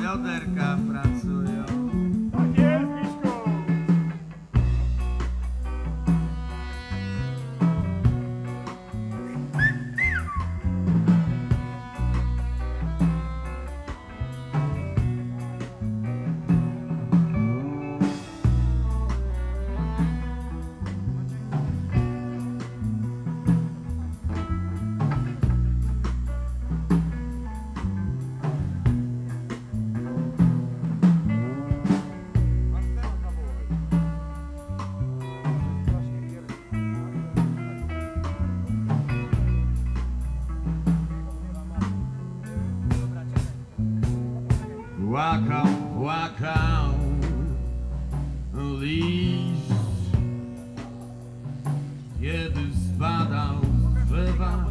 bioderka pracują. Tak jest, Miszku! Płakał, płakał liść, kiedy spadał z drzewa.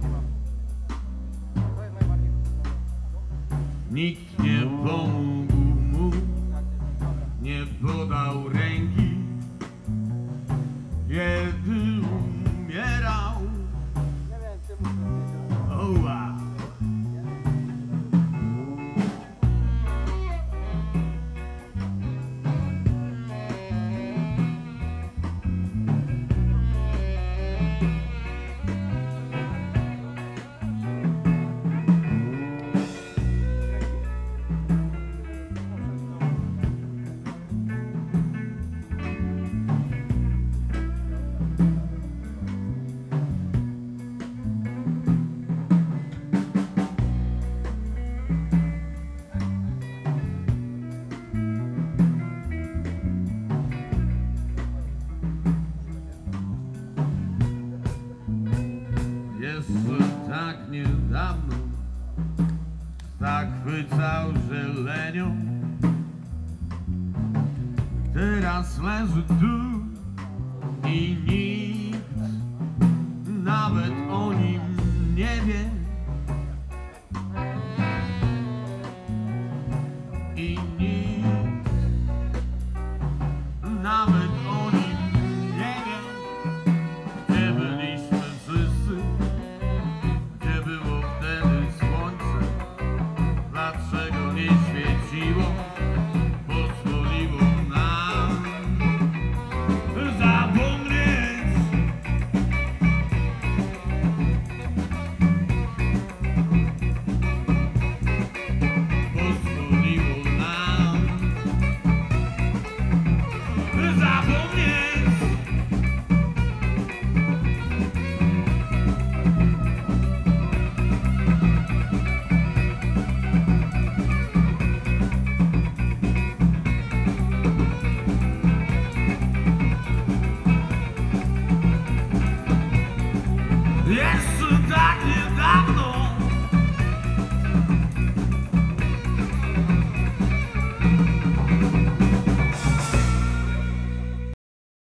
Nikt nie pomógł mu, nie podał ręki, kiedy umierał. Oh, wow. Jeszcze tak niedawno zachwycał zielenią. Teraz leży tu i nikt nawet o nim nie wie. I nikt nawet o nim nie wie. Gdzie byliśmy wszyscy? Gdzie było wtedy słońce? Dlaczego nie świeciło? Pozwoliło nam zapomnieć. Pozwoliło nam zapomnieć. Yes!